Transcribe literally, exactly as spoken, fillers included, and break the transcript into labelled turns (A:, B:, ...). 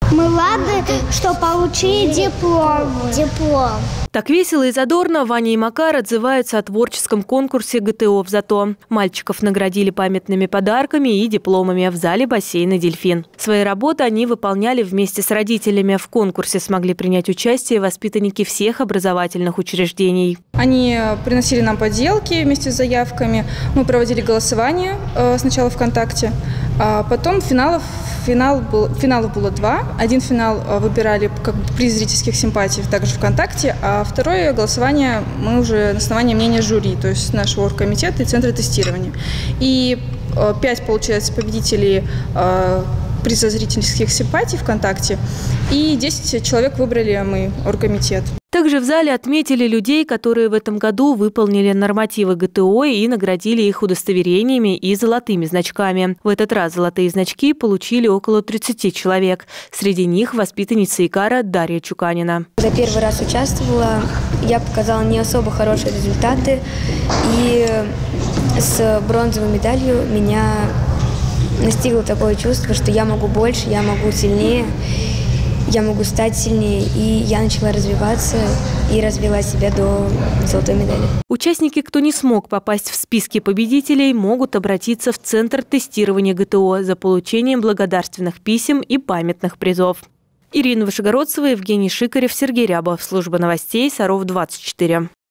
A: Мы рады, что получили диплом. диплом.
B: Так весело и задорно Ваня и Макар отзываются о творческом конкурсе ГТО в ЗАТО. Мальчиков наградили памятными подарками и дипломами в зале бассейна «Дельфин». Свои работы они выполняли вместе с родителями. В конкурсе смогли принять участие воспитанники всех образовательных учреждений.
C: Они приносили нам поделки вместе с заявками. Мы проводили голосование сначала ВКонтакте, а потом финалов, финал был, финалов было два. Один финал выбирали как приз зрительских симпатий также ВКонтакте, а второе голосование мы уже на основании мнения жюри, то есть нашего оргкомитета и центра тестирования. И пять, получается, победителей приза зрительских симпатий ВКонтакте, и десять человек выбрали мы, оргкомитет.
B: Также в зале отметили людей, которые в этом году выполнили нормативы ГТО и наградили их удостоверениями и золотыми значками. В этот раз золотые значки получили около тридцати человек. Среди них воспитанница ИКАРа Дарья Чуканина.
D: За первый раз участвовала, я показала не особо хорошие результаты, и с бронзовой медалью меня настигло такое чувство, что я могу больше, я могу сильнее. Я могу стать сильнее, и я начала развиваться и развила себя до золотой медали.
B: Участники, кто не смог попасть в списки победителей, могут обратиться в Центр тестирования ГТО за получением благодарственных писем и памятных призов. Ирина Вышегородцева, Евгений Шикарев, Сергей Рябов. Служба новостей Саров двадцать четыре.